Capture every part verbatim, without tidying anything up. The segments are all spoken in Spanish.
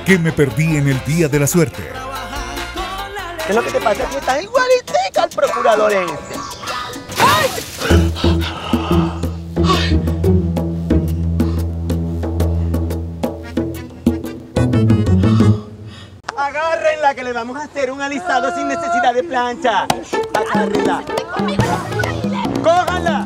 ¿Qué me perdí en el día de la suerte? ¿Qué es lo que te pasa? Que estás igualitica al procurador este. ¡Ay! ¡Ay! Agárrenla, que le vamos a hacer un alisado sin necesidad de plancha. Agárrenla. ¡Cójanla!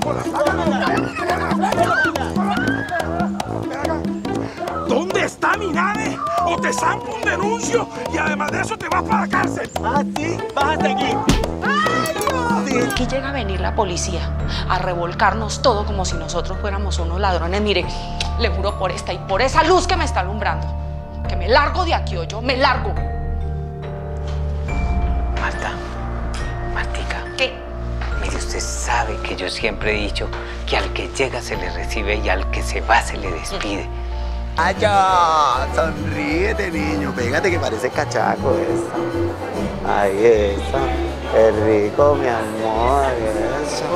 ¿Dónde está mi nave? O te zampo un denuncio y además de eso te vas para la cárcel. ¿Ah, sí? Bájate aquí. Aquí llega a venir la policía a revolcarnos todo como si nosotros fuéramos unos ladrones. Mire, le juro por esta y por esa luz que me está alumbrando, que me largo de aquí o yo me largo. Marta, Martica. ¿Qué? Mire, usted sabe que yo siempre he dicho que al que llega se le recibe y al que se va se le despide. ¡Allá! Sonríete, niño. Pégate que parece cachaco eso. Ay, eso. Qué rico, mi amor. Eso.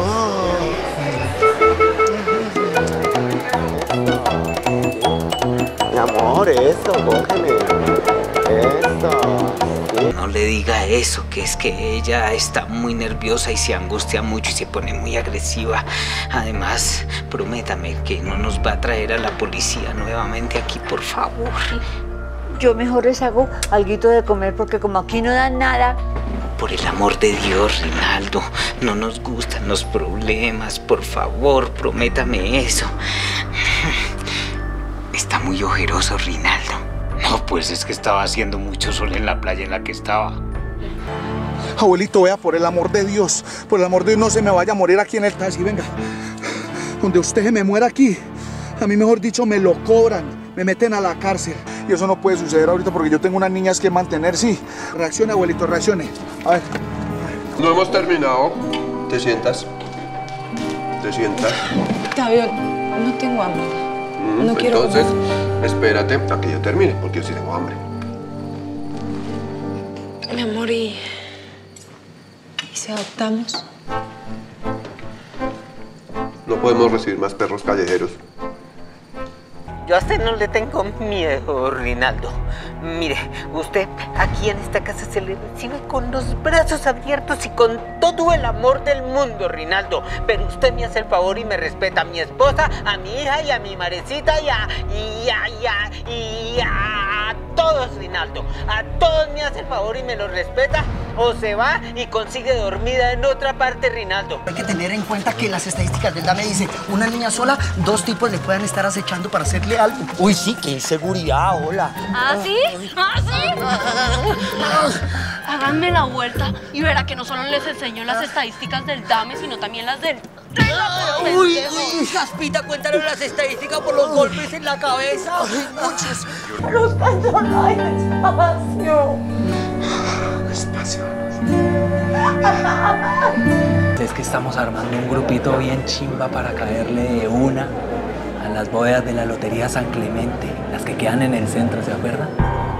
Oh. Mi amor, eso, cógeme. Eso. ¿Sí? No le diga eso, que es que ella está muy nerviosa y se angustia mucho y se pone muy agresiva. Además, prométame que no nos va a traer a la policía nuevamente aquí, por favor. Yo mejor les hago alguito de comer porque como aquí no dan nada. Por el amor de Dios, Rinaldo, no nos gustan los problemas, por favor, prométame eso. Está muy ojeroso, Rinaldo. No, pues es que estaba haciendo mucho sol en la playa en la que estaba. Abuelito, vea, por el amor de Dios, por el amor de Dios, no se me vaya a morir aquí en el taxi, venga. Donde usted se me muera aquí, a mí mejor dicho, me lo cobran, me meten a la cárcel. Y eso no puede suceder ahorita porque yo tengo unas niñas que mantener, sí. Reaccione, abuelito, reaccione. A ver. No hemos terminado. ¿Te sientas? ¿Te sientas? Octavio, no tengo hambre. Mm, no quiero Entonces, comer. espérate a que yo termine, porque yo sí tengo hambre. Mi amor, ¿y, ¿y si adoptamos? No podemos recibir más perros callejeros. Yo a usted no le tengo miedo, Rinaldo. Mire, usted aquí en esta casa se le recibe con los brazos abiertos y con todo el amor del mundo, Rinaldo. Pero usted me hace el favor y me respeta a mi esposa, a mi hija y a mi marecita y a... y a... y a... y a todos, Rinaldo. A todos me hace el favor y me los respeta o se va y consigue dormida en otra parte, Rinaldo. Hay que tener en cuenta que las estadísticas del DAME dicen una niña sola, dos tipos le pueden estar acechando para hacerle algo. Uy, sí, qué inseguridad, hola. ¿Ah, sí? ¿Ah, sí? Háganme la vuelta y verá que no solo les enseño las estadísticas del DAME, sino también las del... Uy, uy, Jaspita, cuéntanos las estadísticas por los golpes en la cabeza. Ay, muchos. Pero usted no hay espacio. Despacio. Es que estamos armando un grupito bien chimba para caerle de una a las bodegas de la Lotería San Clemente, las que quedan en el centro, ¿se acuerdan?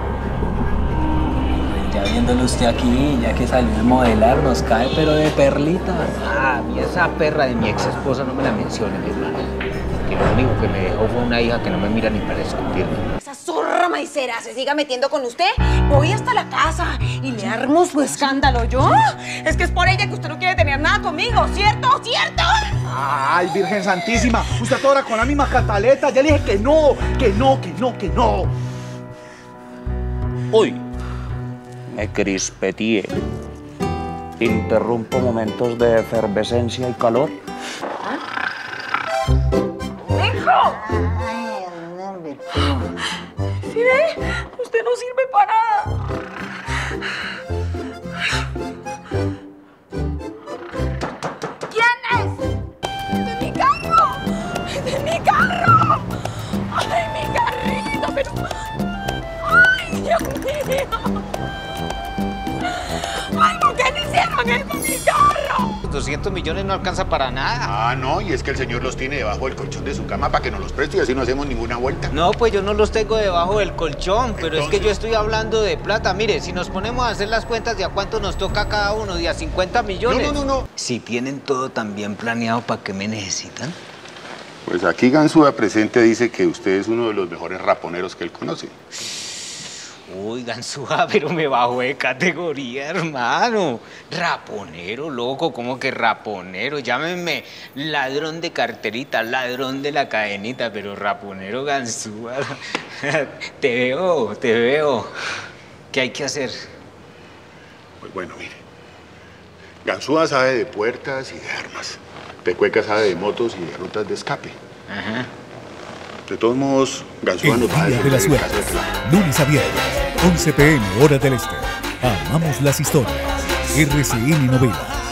Ya viéndolo usted aquí, ya que salió de modelar, nos cae pero de perlitas. Ah, y esa perra de mi ex esposa no me la mencione, mi hermano. Que lo único que me dejó fue una hija que no me mira ni para escupirme. Esa zorra maicera se siga metiendo con usted. Voy hasta la casa y le armo su escándalo. ¿Yo? Es que es por ella que usted no quiere tener nada conmigo, ¿cierto? ¿Cierto? Ay, Virgen Santísima, usted ahora con la misma cataleta. Ya le dije que no, que no, que no, que no. Uy, me crispeteé. Interrumpo momentos de efervescencia y calor. ¡Hijo! ¿Sí ve? Usted no sirve para nada. ¿Quién es? ¡De mi carro! ¡De mi carro! ¡Ay, mi carrito! Pero... ¡Ay, Dios mío! ¡Ay, ¿por qué no hicieron esto en mi carro? doscientos millones no alcanza para nada. Ah, no, y es que el señor los tiene debajo del colchón de su cama para que nos los preste y así no hacemos ninguna vuelta. No, pues yo no los tengo debajo del colchón, pero Entonces... es que yo estoy hablando de plata. Mire, si nos ponemos a hacer las cuentas de a cuánto nos toca a cada uno, de a cincuenta millones. No, no, no, no. Si tienen todo tan bien planeado, ¿para qué me necesitan? Pues aquí Ganzúa presente dice que usted es uno de los mejores raponeros que él conoce. Uy, Ganzúa, pero me bajó de categoría, hermano. Raponero, loco, ¿cómo que raponero? Llámenme ladrón de carterita, ladrón de la cadenita, pero raponero, Ganzúa. Te veo, te veo. ¿Qué hay que hacer? Pues bueno, mire. Ganzúa sabe de puertas y de armas. Pecueca sabe de motos y de rutas de escape. Ajá. De todos modos, Ganzúa El nos va a Día de la defender en Suerte. caso de que la- Lunes a viernes, once p m hora del este. Amamos las historias. R C N Novelas.